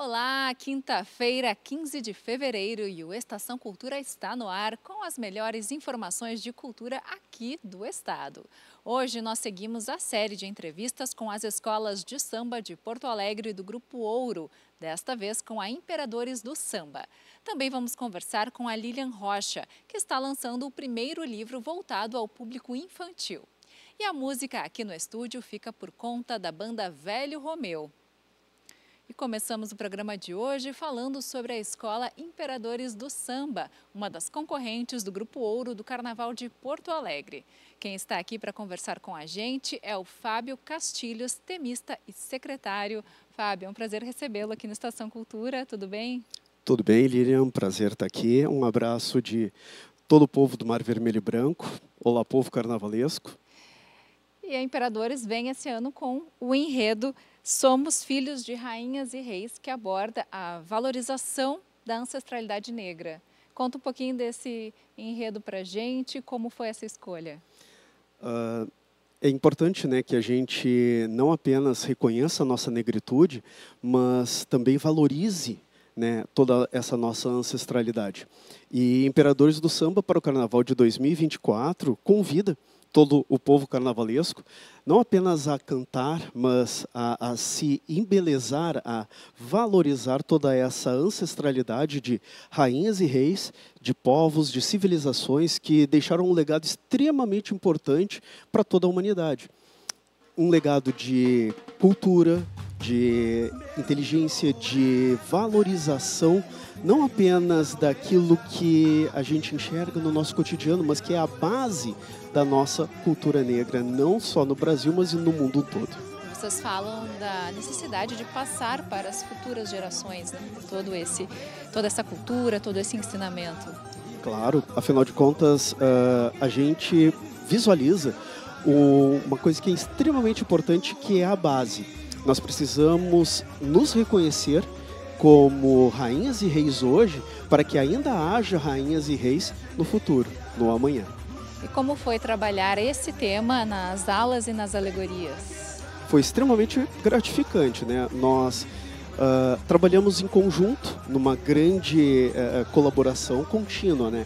Olá, quinta-feira, 15 de fevereiro e o Estação Cultura está no ar com as melhores informações de cultura aqui do estado. Hoje nós seguimos a série de entrevistas com as escolas de samba de Porto Alegre e do Grupo Ouro, desta vez com a Imperadores do Samba. Também vamos conversar com a Lilian Rocha, que está lançando o primeiro livro voltado ao público infantil. E a música aqui no estúdio fica por conta da banda Velho Romeu. E começamos o programa de hoje falando sobre a Escola Imperadores do Samba, uma das concorrentes do Grupo Ouro do Carnaval de Porto Alegre. Quem está aqui para conversar com a gente é o Fábio Castilhos, temista e secretário. Fábio, é um prazer recebê-lo aqui no Estação Cultura, tudo bem? Tudo bem, Lilian, prazer estar aqui. Um abraço de todo o povo do Mar Vermelho e Branco. Olá, povo carnavalesco. E a Imperadores vem esse ano com o enredo Somos Filhos de Rainhas e Reis, que aborda a valorização da ancestralidade negra. Conta um pouquinho desse enredo para a gente, como foi essa escolha? É importante, né, que a gente não apenas reconheça a nossa negritude, mas também valorize, né, toda essa nossa ancestralidade. E Imperadores do Samba para o Carnaval de 2024 convida todo o povo carnavalesco, não apenas a cantar, mas a se embelezar, a valorizar toda essa ancestralidade de rainhas e reis, de povos, de civilizações que deixaram um legado extremamente importante para toda a humanidade. Um legado de cultura, de inteligência, de valorização, não apenas daquilo que a gente enxerga no nosso cotidiano, mas que é a base da nossa cultura negra, não só no Brasil, mas no mundo todo. Vocês falam da necessidade de passar para as futuras gerações, né, toda essa cultura, todo esse ensinamento. Claro, afinal de contas, a gente visualiza uma coisa que é extremamente importante, que é a base. Nós precisamos nos reconhecer como rainhas e reis hoje, para que ainda haja rainhas e reis no futuro, no amanhã. E como foi trabalhar esse tema nas aulas e nas alegorias? Foi extremamente gratificante, né? Nós trabalhamos em conjunto, numa grande colaboração contínua, né?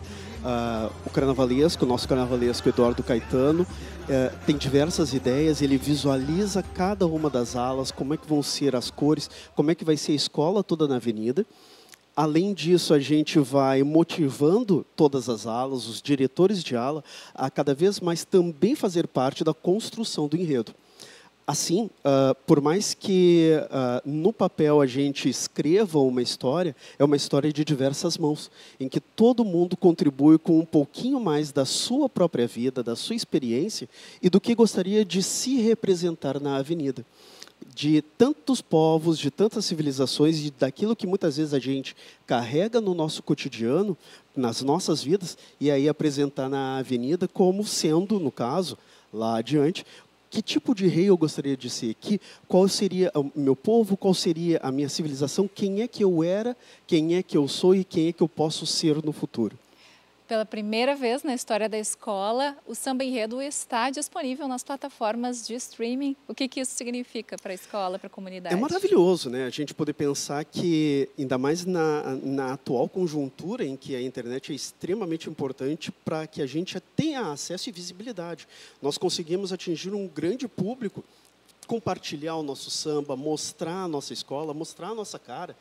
O carnavalesco, o nosso carnavalesco Eduardo Caetano, tem diversas ideias, ele visualiza cada uma das alas, como é que vão ser as cores, como é que vai ser a escola toda na avenida. Além disso, a gente vai motivando todas as alas, os diretores de ala, a cada vez mais também fazer parte da construção do enredo. Assim, por mais que no papel a gente escreva uma história, é uma história de diversas mãos, em que todo mundo contribui com um pouquinho mais da sua própria vida, da sua experiência e do que gostaria de se representar na avenida. De tantos povos, de tantas civilizações e daquilo que muitas vezes a gente carrega no nosso cotidiano, nas nossas vidas, e aí apresentar na avenida como sendo, no caso, lá adiante, que tipo de rei eu gostaria de ser? Qual seria o meu povo? Qual seria a minha civilização? Quem é que eu era? Quem é que eu sou? E quem é que eu posso ser no futuro? Pela primeira vez na história da escola, o Samba Enredo está disponível nas plataformas de streaming. O que isso significa para a escola, para a comunidade? É maravilhoso, né? A gente poder pensar que, ainda mais na atual conjuntura em que a internet é extremamente importante para que a gente tenha acesso e visibilidade. Nós conseguimos atingir um grande público, compartilhar o nosso samba, mostrar a nossa escola, mostrar a nossa cara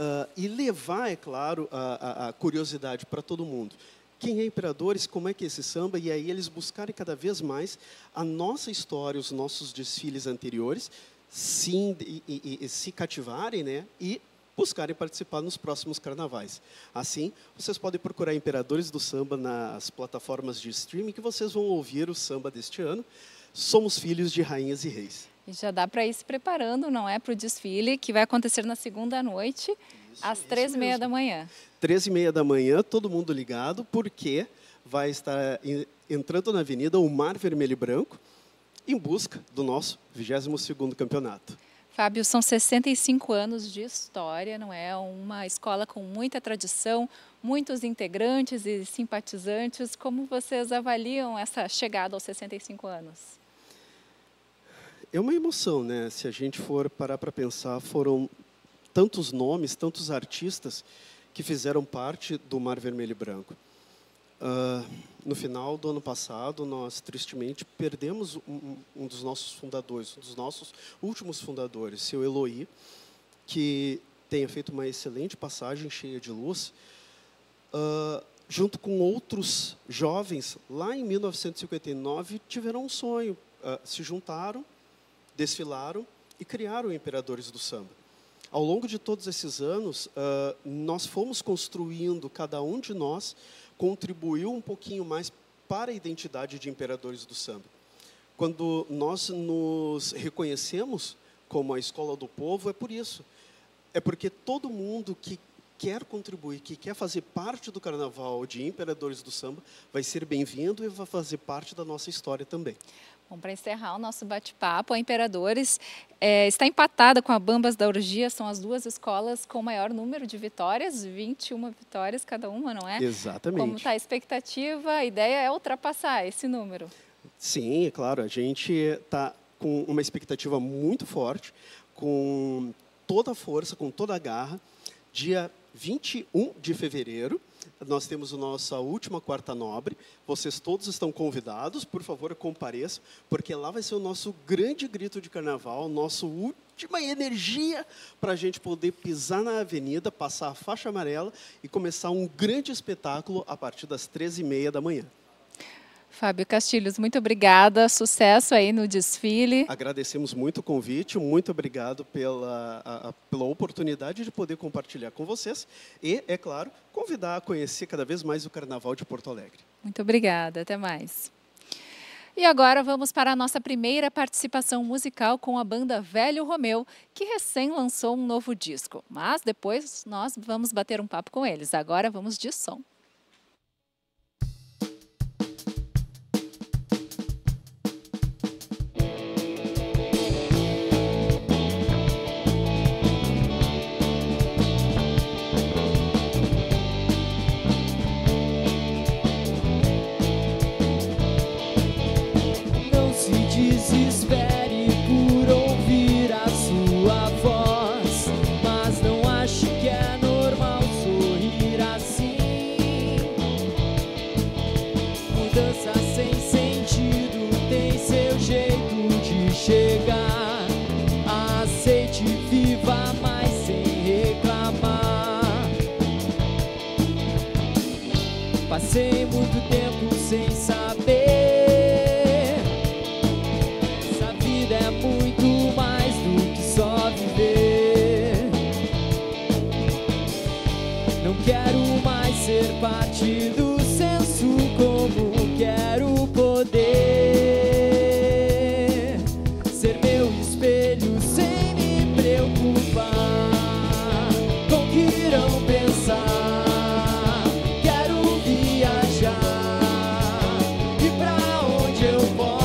e levar, é claro, a curiosidade para todo mundo. Quem é Imperadores, como é que é esse samba, e aí eles buscarem cada vez mais a nossa história, os nossos desfiles anteriores, sim, e se cativarem, né, e buscarem participar nos próximos carnavais. Assim, vocês podem procurar Imperadores do Samba nas plataformas de streaming, que vocês vão ouvir o samba deste ano. Somos Filhos de Rainhas e Reis. E já dá para ir se preparando, não é, para o desfile, que vai acontecer na segunda noite, às 3h30 da manhã. 3h30 da manhã, todo mundo ligado, porque vai estar entrando na avenida o Mar Vermelho e Branco, em busca do nosso 22º campeonato. Fábio, são 65 anos de história, não é? Uma escola com muita tradição, muitos integrantes e simpatizantes. Como vocês avaliam essa chegada aos 65 anos? É uma emoção, né? Se a gente for parar para pensar, foram tantos nomes, tantos artistas que fizeram parte do Mar Vermelho e Branco. No final do ano passado, nós tristemente perdemos um dos nossos fundadores, um dos nossos últimos fundadores, seu Eloy, que tenha feito uma excelente passagem cheia de luz, junto com outros jovens, lá em 1959, tiveram um sonho, se juntaram, desfilaram e criaram Imperadores do Samba. Ao longo de todos esses anos, nós fomos construindo, cada um de nós contribuiu um pouquinho mais para a identidade de Imperadores do Samba. Quando nós nos reconhecemos como a Escola do Povo, é por isso. É porque todo mundo que quer contribuir, que quer fazer parte do Carnaval de Imperadores do Samba, vai ser bem-vindo e vai fazer parte da nossa história também. Bom, para encerrar o nosso bate-papo, a Imperadores está empatada com a Bambas da Orgia, são as duas escolas com o maior número de vitórias, 21 vitórias cada uma, não é? Exatamente. Como está a expectativa, a ideia é ultrapassar esse número. Sim, é claro, a gente está com uma expectativa muito forte, com toda a força, com toda a garra. Dia 21 de fevereiro, nós temos a nossa última quarta nobre. Vocês todos estão convidados, por favor, compareçam, porque lá vai ser o nosso grande grito de carnaval, nossa última energia para a gente poder pisar na avenida, passar a faixa amarela e começar um grande espetáculo a partir das 13h30 da manhã. Fábio Castilhos, muito obrigada, sucesso aí no desfile. Agradecemos muito o convite, muito obrigado pela oportunidade de poder compartilhar com vocês e, é claro, convidar a conhecer cada vez mais o Carnaval de Porto Alegre. Muito obrigada, até mais. E agora vamos para a nossa primeira participação musical com a banda Velho Romeu, que recém lançou um novo disco. Mas depois nós vamos bater um papo com eles. Agora vamos de som. Desespere por ouvir a sua voz, mas não ache que é normal sorrir assim. Mudança sem sentido tem seu jeito de chegar. Aceite, viva, mas sem reclamar. Passei muito tempo sem saber. É muito mais do que só viver. Não quero mais ser parte do senso comum. Quero poder ser meu espelho sem me preocupar com o que irão pensar. Quero viajar e pra onde eu possa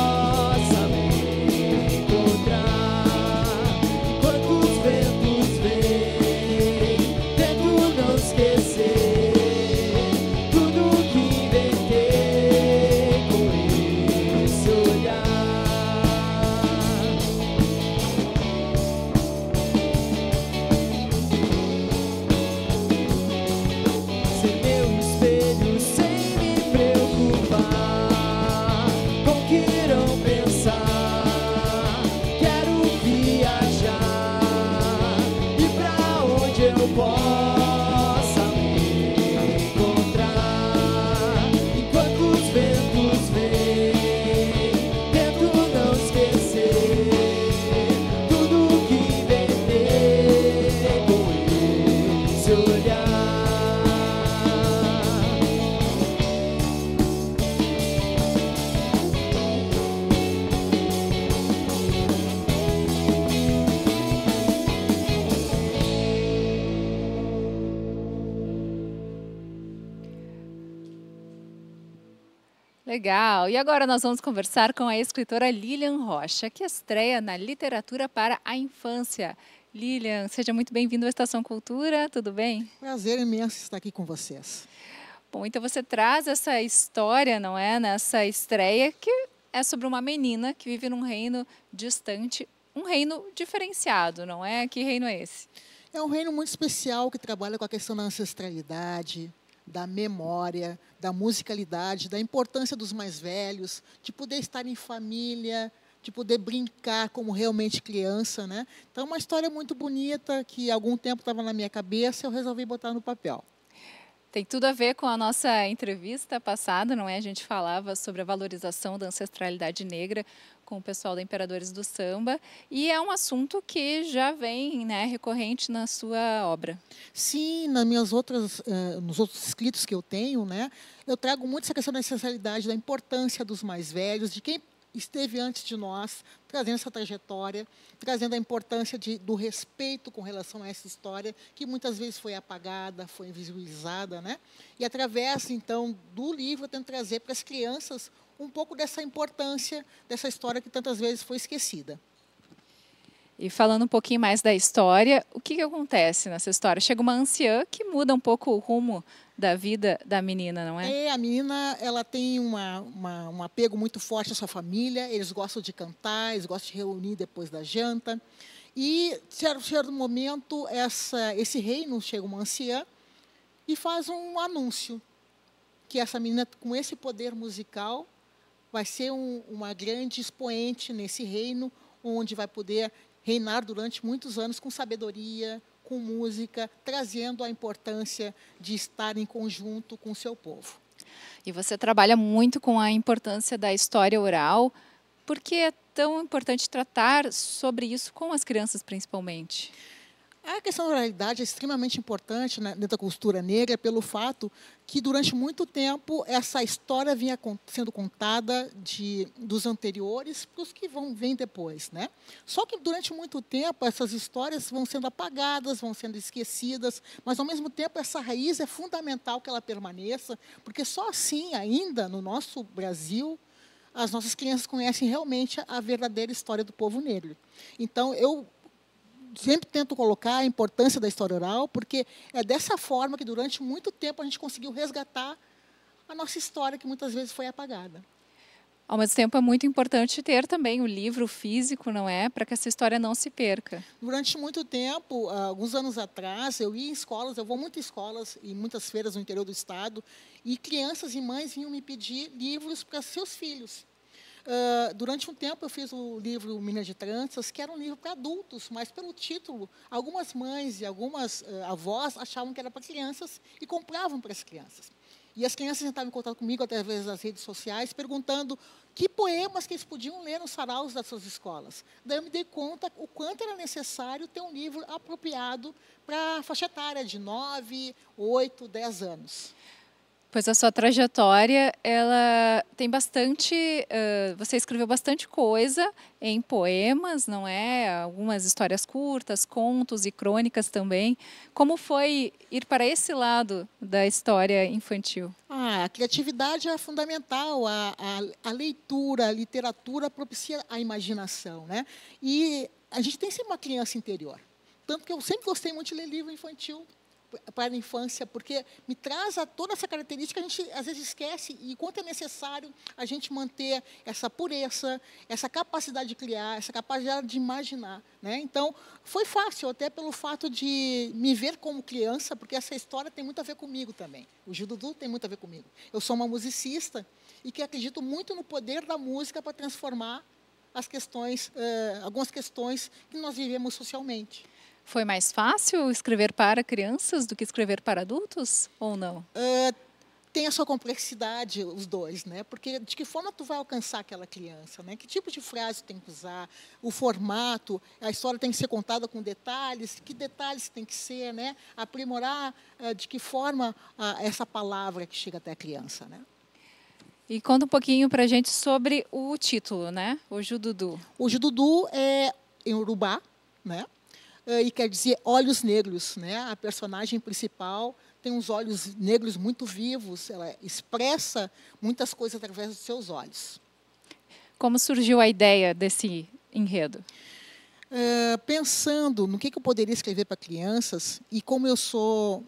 possa me encontrar. Enquanto os ventos vêm, tento não esquecer tudo que inventei com esse olhar. Legal! E agora nós vamos conversar com a escritora Lilian Rocha, que estreia na Literatura para a Infância. Lilian, seja muito bem-vinda à Estação Cultura, tudo bem? Prazer imenso estar aqui com vocês. Bom, então você traz essa história, não é, nessa estreia, que é sobre uma menina que vive num reino distante, um reino diferenciado, não é? Que reino é esse? É um reino muito especial que trabalha com a questão da ancestralidade, da memória, da musicalidade, da importância dos mais velhos, de poder estar em família, de poder brincar como realmente criança, né? Então, uma história muito bonita que há algum tempo estava na minha cabeça e eu resolvi botar no papel. Tem tudo a ver com a nossa entrevista passada, não é? A gente falava sobre a valorização da ancestralidade negra com o pessoal da Imperadores do Samba, e é um assunto que já vem, né, recorrente na sua obra. Sim, nos outros escritos que eu tenho, né, eu trago muito essa questão da ancestralidade, da importância dos mais velhos, de quem esteve antes de nós, trazendo essa trajetória, trazendo a importância do respeito com relação a essa história, que muitas vezes foi apagada, foi invisibilizada, né? E através, então, do livro, eu tento trazer para as crianças um pouco dessa importância dessa história que tantas vezes foi esquecida. E falando um pouquinho mais da história, o que acontece nessa história? Chega uma anciã que muda um pouco o rumo da vida da menina, não é? A menina ela tem um apego muito forte à sua família, eles gostam de cantar, eles gostam de reunir depois da janta. E, em certo momento, esse reino chega uma anciã e faz um anúncio, que essa menina, com esse poder musical, vai ser uma grande expoente nesse reino, onde vai poder reinar durante muitos anos com sabedoria, com música, trazendo a importância de estar em conjunto com o seu povo. E você trabalha muito com a importância da história oral. Por que é tão importante tratar sobre isso com as crianças, principalmente? A questão da oralidade é extremamente importante, né, dentro da cultura negra, pelo fato que, durante muito tempo, essa história vinha sendo contada dos anteriores para os que vêm depois, né? Só que, durante muito tempo, essas histórias vão sendo apagadas, vão sendo esquecidas, mas, ao mesmo tempo, essa raiz é fundamental que ela permaneça, porque só assim, ainda, no nosso Brasil, as nossas crianças conhecem realmente a verdadeira história do povo negro. Então, eu sempre tento colocar a importância da história oral, porque é dessa forma que, durante muito tempo, a gente conseguiu resgatar a nossa história, que muitas vezes foi apagada. Ao mesmo tempo, é muito importante ter também o livro físico, não é? Para que essa história não se perca. Durante muito tempo, alguns anos atrás, eu ia em escolas, eu vou muito em escolas e muitas feiras no interior do estado, e crianças e mães vinham me pedir livros para seus filhos. Durante um tempo, eu fiz o livro Minas de Tranças, que era um livro para adultos, mas, pelo título, algumas mães e algumas avós achavam que era para crianças e compravam para as crianças. E as crianças entravam em contato comigo através das redes sociais, perguntando que poemas que eles podiam ler nos saraus das suas escolas. Daí eu me dei conta o quanto era necessário ter um livro apropriado para a faixa etária de 9, 8, 10 anos. Pois a sua trajetória, ela tem bastante, você escreveu bastante coisa em poemas, não é? Algumas histórias curtas, contos e crônicas também. Como foi ir para esse lado da história infantil? A criatividade é fundamental, a leitura, a literatura propicia a imaginação, né? E a gente tem sempre uma criança interior. Tanto que eu sempre gostei muito de ler livro infantil para a infância, porque me traz toda essa característica que a gente às vezes esquece, e quanto é necessário a gente manter essa pureza, essa capacidade de criar, essa capacidade de imaginar, né? Então, foi fácil, até pelo fato de me ver como criança, porque essa história tem muito a ver comigo também. O Gil Dudu tem muito a ver comigo. Eu sou uma musicista e que acredito muito no poder da música para transformar as questões, algumas questões que nós vivemos socialmente. Foi mais fácil escrever para crianças do que escrever para adultos, ou não? Tem a sua complexidade, os dois, né? Porque de que forma tu vai alcançar aquela criança, né? Que tipo de frase tem que usar, o formato, a história tem que ser contada com detalhes, que detalhes tem que ser, né? Aprimorar de que forma essa palavra que chega até a criança, né? E conta um pouquinho para a gente sobre o título, né? O Gil Dudu. O Gil Dudu é em Urubá, né? E quer dizer olhos negros, né? A personagem principal tem uns olhos negros muito vivos, ela expressa muitas coisas através dos seus olhos. Como surgiu a ideia desse enredo? Pensando no que eu poderia escrever para crianças, e como eu sou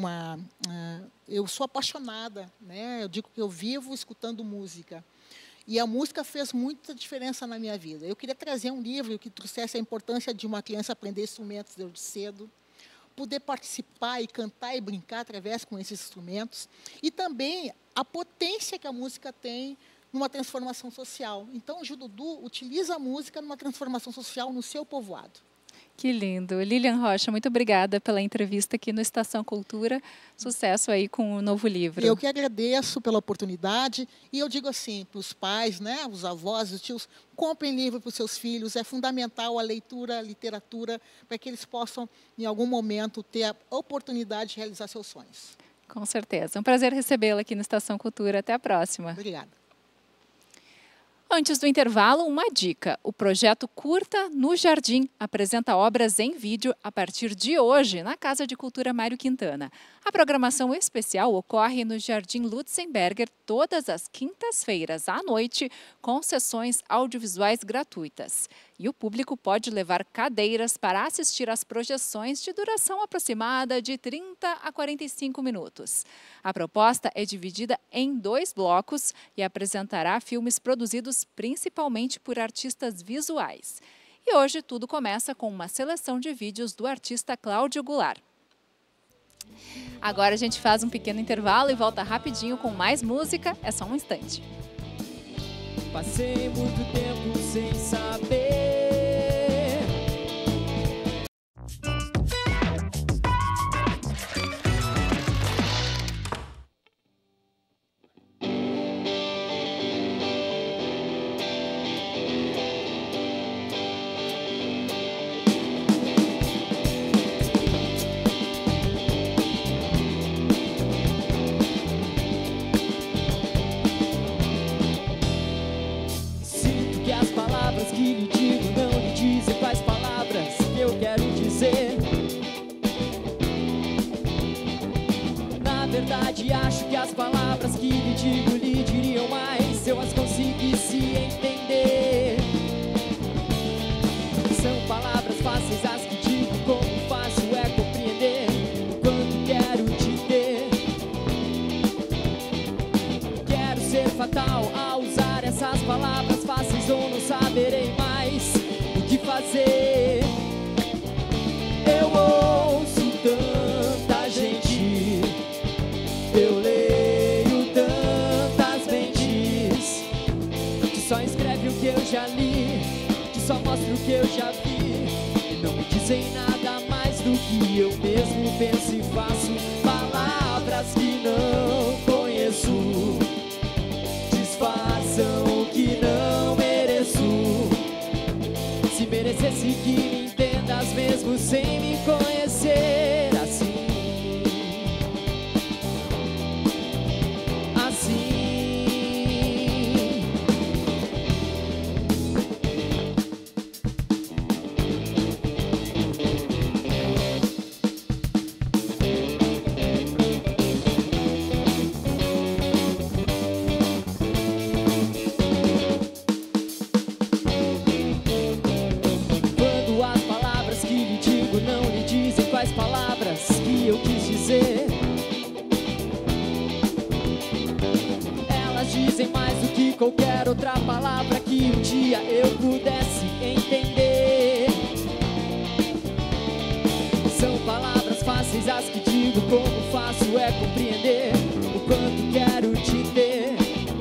eu sou apaixonada, né? Eu digo que eu vivo escutando música. E a música fez muita diferença na minha vida. Eu queria trazer um livro que trouxesse a importância de uma criança aprender instrumentos desde cedo, poder participar e cantar e brincar através com esses instrumentos, e também a potência que a música tem numa transformação social. Então, o Jududu utiliza a música numa transformação social no seu povoado. Que lindo. Lilian Rocha, muito obrigada pela entrevista aqui no Estação Cultura. Sucesso aí com o novo livro. Eu que agradeço pela oportunidade e eu digo assim para os pais, né, os avós, os tios, comprem livro para os seus filhos. É fundamental a leitura, a literatura, para que eles possam, em algum momento, ter a oportunidade de realizar seus sonhos. Com certeza. É um prazer recebê-la aqui no Estação Cultura. Até a próxima. Obrigada. Antes do intervalo, uma dica. O projeto Curta no Jardim apresenta obras em vídeo a partir de hoje na Casa de Cultura Mário Quintana. A programação especial ocorre no Jardim Lutzenberger todas as quintas-feiras à noite, com sessões audiovisuais gratuitas. E o público pode levar cadeiras para assistir às projeções de duração aproximada de 30 a 45 minutos. A proposta é dividida em 2 blocos e apresentará filmes produzidos principalmente por artistas visuais. E hoje tudo começa com uma seleção de vídeos do artista Cláudio Goulart. Agora a gente faz um pequeno intervalo e volta rapidinho com mais música. É só um instante. Passei muito tempo sem saber. Que lhe digo não lhe dizem quais palavras que eu quero dizer. Na verdade acho que as palavras que lhe digo lhe diriam mais se eu as conseguisse entender. São palavras fáceis as que digo, como fácil é compreender o quanto quero te ter. Quero ser fatal ao usar essas palavras fáceis ou não saberei mais o que fazer. Eu ouço tanta gente, eu leio tantas mentes, que só escreve o que eu já li, que só mostra o que eu já vi, e não me dizem nada mais do que eu mesmo penso e faço. Palavras que não conheço disfarçam o que não mereço. Se merecesse que me entendas mesmo sem me conhecer assim. Que eu quis dizer, elas dizem mais do que qualquer outra palavra que um dia eu pudesse entender. São palavras fáceis as que digo, como fácil é compreender o quanto quero te ter.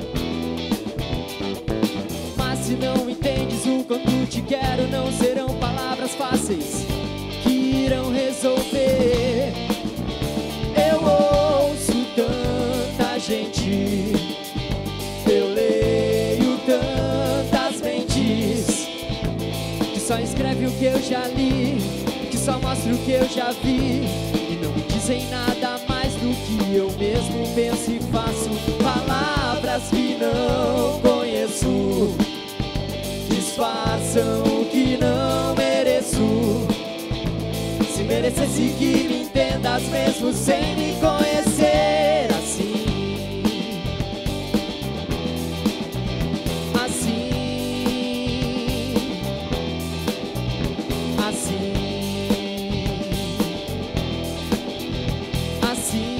Mas se não entendes o quanto te quero, não serão palavras fáceis que irão resolver. Eu ouço tanta gente, eu leio tantas mentes, que só escreve o que eu já li, que só mostra o que eu já vi, e não me dizem nada mais do que eu mesmo penso e faço. Palavras que não conheço disfarçam o que não mereço. Se merecesse que me entendas mesmo sem me conhecer assim. Assim. Assim. Assim.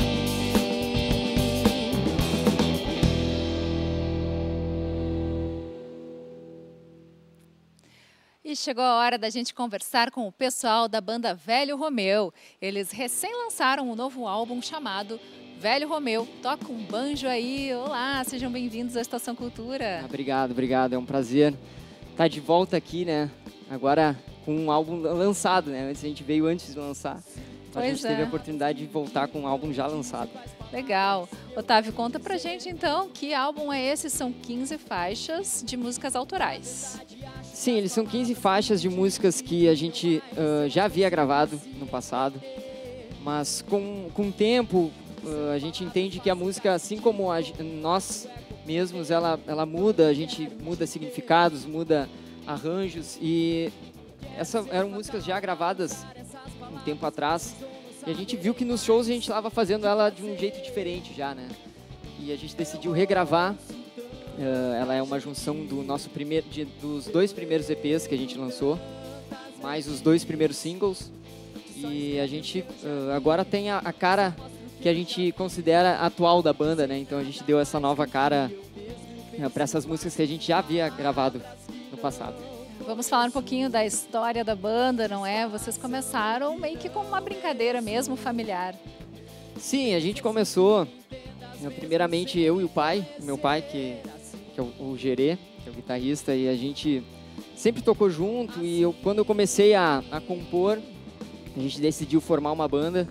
E chegou a hora da gente conversar com o pessoal da banda Velho Romeu. Eles recém lançaram um novo álbum chamado Velho Romeu. Toca um banjo aí. Olá, sejam bem-vindos à Estação Cultura. Obrigado, obrigado. É um prazer estar de volta aqui, né? Agora com um álbum lançado, né? Antes a gente veio antes de lançar. A gente teve a oportunidade de voltar com um álbum já lançado. Legal. Otávio, conta pra gente então que álbum é esse? São 15 faixas de músicas autorais. Sim, eles são 15 faixas de músicas que a gente já havia gravado no passado. Mas com o tempo, a gente entende que a música, assim como nós mesmos, ela muda, a gente muda significados, muda arranjos. E essas eram músicas já gravadas um tempo atrás. E a gente viu que nos shows a gente estava fazendo ela de um jeito diferente já, né? E a gente decidiu regravar. Ela é uma junção do dos 2 primeiros EPs que a gente lançou, mais os 2 primeiros singles. E a gente agora tem a cara que a gente considera atual da banda, né? Então a gente deu essa nova cara para essas músicas que a gente já havia gravado no passado. Vamos falar um pouquinho da história da banda, não é? Vocês começaram meio que como uma brincadeira mesmo, familiar. Sim, a gente começou, primeiramente eu e o meu pai, que é o Gerê, que é o guitarrista, e a gente sempre tocou junto. E quando eu comecei a compor, a gente decidiu formar uma banda.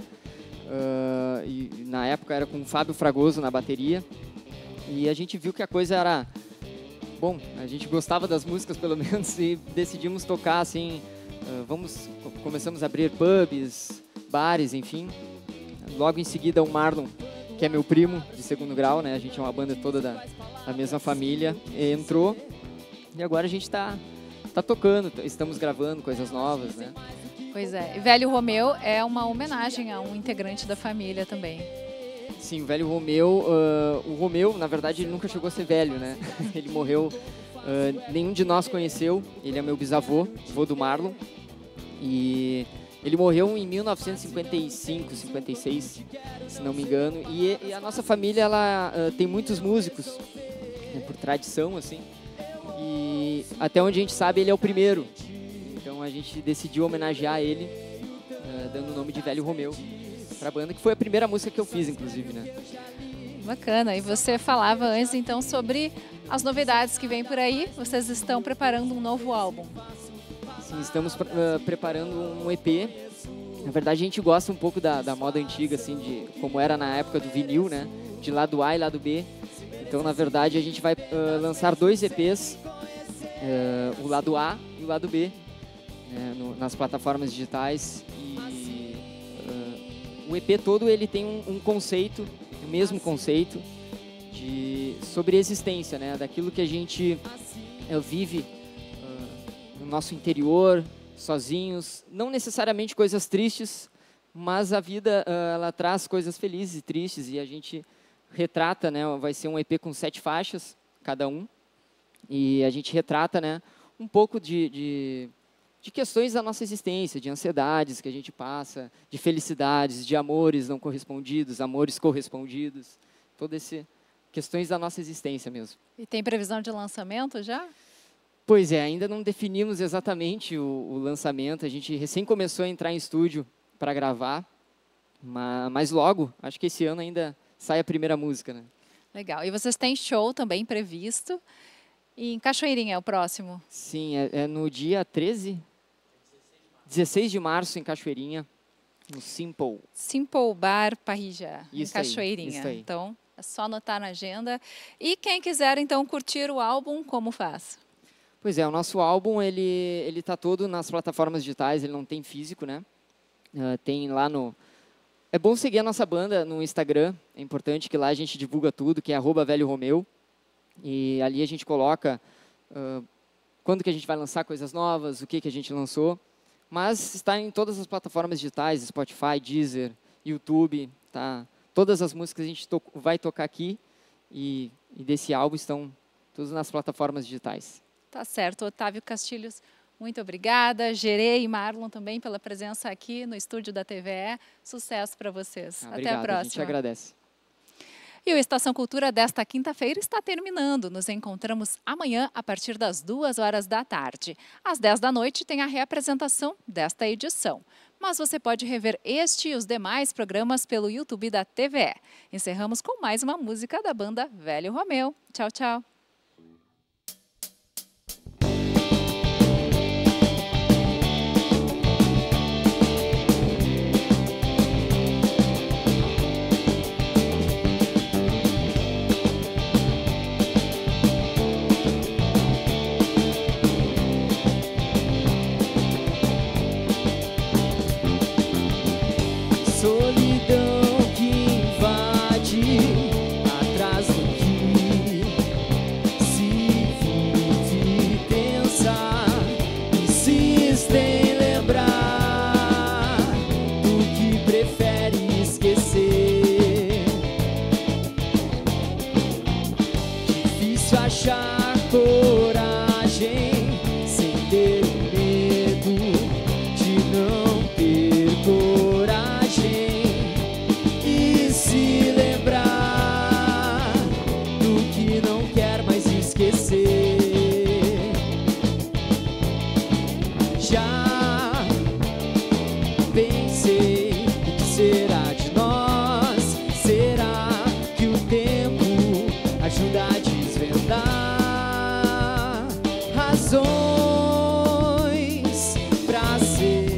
E na época era com o Fábio Fragoso na bateria. E a gente viu que a coisa era... Bom, a gente gostava das músicas pelo menos e decidimos tocar assim, começamos a abrir pubs, bares, enfim. Logo em seguida o Marlon, que é meu primo de segundo grau, né? A gente é uma banda toda da mesma família, entrou e agora a gente está tocando, estamos gravando coisas novas, né? Pois é, e Velho Romeu é uma homenagem a um integrante da família também. Sim, o Velho Romeu, o Romeu, na verdade, ele nunca chegou a ser velho, né? Ele morreu, nenhum de nós conheceu, ele é meu bisavô, avô do Marlon, e ele morreu em 1955, 56, se não me engano, e a nossa família, ela tem muitos músicos, né, por tradição, assim, e até onde a gente sabe, ele é o primeiro, então a gente decidiu homenagear ele, dando o nome de Velho Romeu para a banda, que foi a primeira música que eu fiz, inclusive, né? Bacana. E você falava antes, então, sobre as novidades que vêm por aí. Vocês estão preparando um novo álbum. Sim, estamos preparando um EP. Na verdade, a gente gosta um pouco da moda antiga, assim, de como era na época do vinil, né? De lado A e lado B. Então, na verdade, a gente vai lançar 2 EPs, o lado A e o lado B, né? Nas plataformas digitais. O EP todo ele tem um conceito, o mesmo conceito sobre existência, né? Daquilo que a gente vive no nosso interior, sozinhos, não necessariamente coisas tristes, mas a vida ela traz coisas felizes e tristes e a gente retrata, né? Vai ser um EP com 7 faixas cada um e a gente retrata, né? Um pouco de questões da nossa existência, de ansiedades que a gente passa, de felicidades, de amores não correspondidos, amores correspondidos, todas questões da nossa existência mesmo. E tem previsão de lançamento já? Pois é, ainda não definimos exatamente o lançamento, a gente recém começou a entrar em estúdio para gravar, mas logo, acho que esse ano ainda sai a primeira música, né? Legal. E vocês têm show também previsto, e em Cachoeirinha é o próximo? Sim, é no dia 16 de março, em Cachoeirinha, no Simple. Simple Bar Parrilla, em Cachoeirinha. Isso aí. Então, é só anotar na agenda. E quem quiser, então, curtir o álbum, como faz? Pois é, o nosso álbum, ele tá todo nas plataformas digitais, ele não tem físico, né? Tem lá no... É bom seguir a nossa banda no Instagram, é importante que lá a gente divulga tudo, que é @velhoromeu. E ali a gente coloca quando que a gente vai lançar coisas novas, o que a gente lançou. Mas está em todas as plataformas digitais, Spotify, Deezer, YouTube, tá? Todas as músicas a gente vai tocar aqui e desse álbum estão todas nas plataformas digitais. Tá certo. Otávio Castilhos, muito obrigada. Gerê e Marlon também pela presença aqui no estúdio da TVE. Sucesso para vocês. Obrigado, até a próxima. A gente agradece. E o Estação Cultura desta quinta-feira está terminando. Nos encontramos amanhã a partir das 2h da tarde. Às 10 da noite tem a reapresentação desta edição. Mas você pode rever este e os demais programas pelo YouTube da TVE. Encerramos com mais uma música da banda Velho Romeu. Tchau, tchau. Solidão que invade atrás do que se vive pensar, insiste em lembrar do que prefere esquecer. Difícil achar coragem sem ter medo de não ter coragem. Se lembrar do que não quer mais esquecer. Já pensei o que será de nós. Será que o tempo ajuda a desvendar razões pra ser?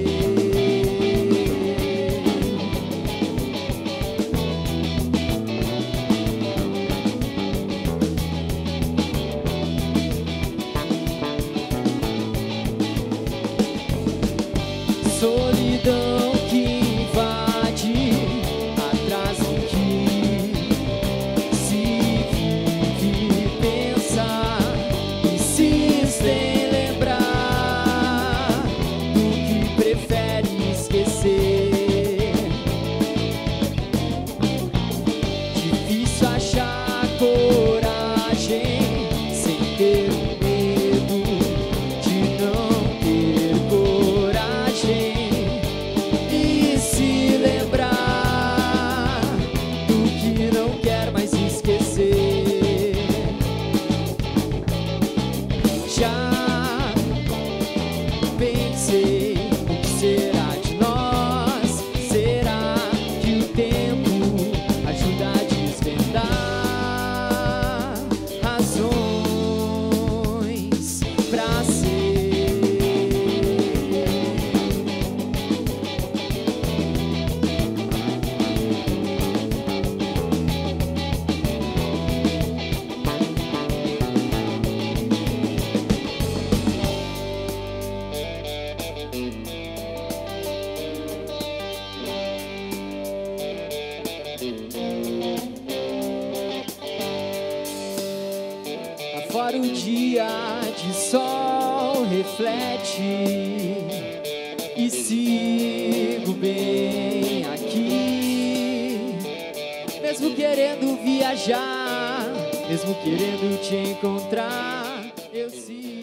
Solidão que invade atrás do que se vive pensar, insiste em lembrar do que prefere esquecer. Difícil achar coragem sem ter medo de não ter coragem. E se lembrar do que não quer mais esquecer. Já pensei o que será de nós. Será que o tempo ajuda a desvendar razões pra ser? Fora o dia de sol reflete e sigo bem aqui, mesmo querendo viajar, mesmo querendo te encontrar, eu sigo.